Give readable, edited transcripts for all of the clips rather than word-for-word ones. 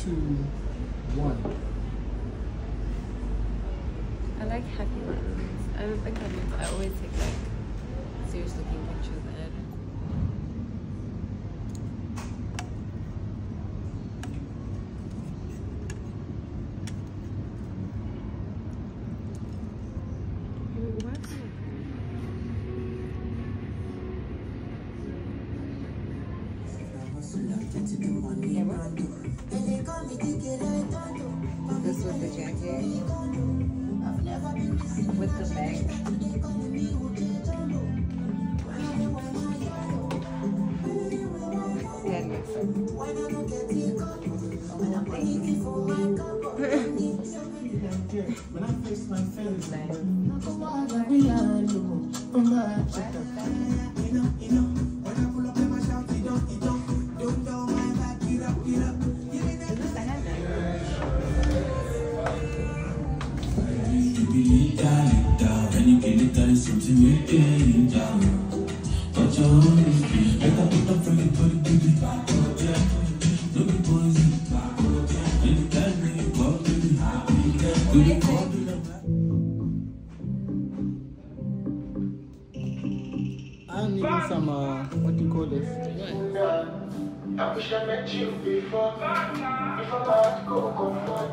1. I like happy ones. I don't think I always take like serious looking pictures in it. This was the jacket with the bag. That makes sense. When I face my feelings, I'm needing some, what do you call this? I wish I met you before my heart go comfort.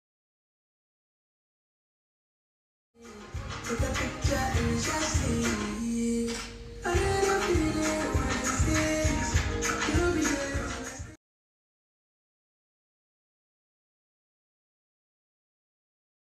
Take a picture and just see.